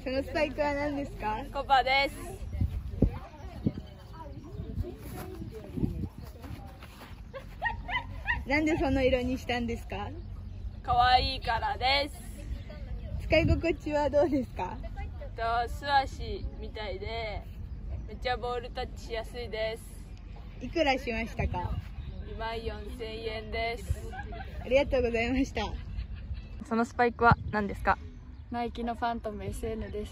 そのスパイクは何ですか？ コパです。 なんでその色にしたんですか？ 可愛いからです。 使い心地はどうですか？ 素足みたいでめっちゃボールタッチしやすいです。 いくらしましたか 2万4000円です。 ありがとうございました。 そのスパイクは何ですか？ ナイキのファントム SN です。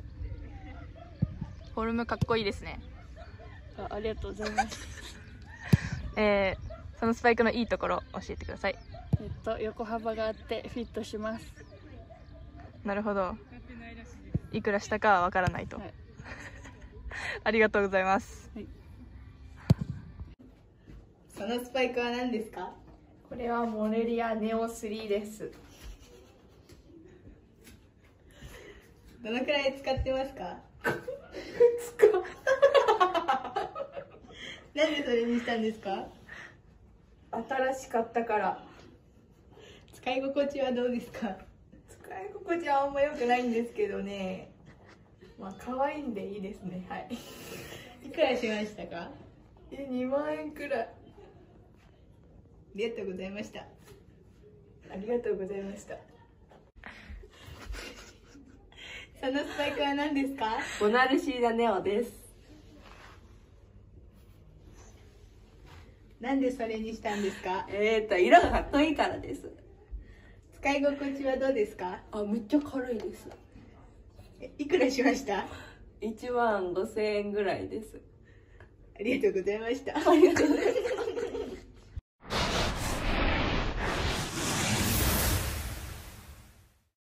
フォルムかっこいいですね。 ありがとうございます。 そのスパイクのいいところ教えてください。 横幅があってフィットします。 なるほど。いくらしたかはわからないと、はい、ありがとうございます、はい。 そのスパイクは何ですか？ これはモレリアネオ3です。 どのくらい使ってますか？なんでそれにしたんですか？ 新しかったから。 使い心地はどうですか？ 使い心地はあんま良くないんですけどね、まあ可愛いんでいいですね。はい。 いくらしましたか ？2万円くらい。 ありがとうございました。 ありがとうございました。 そのスパイクは何ですか？ ボナルシーダネオです。 なんでそれにしたんですか？ 色がかっこいいからです。 使い心地はどうですか？ めっちゃ軽いです。 いくらしました？ 1万5000円ぐらいです。 ありがとうございました。 ありがとうございました。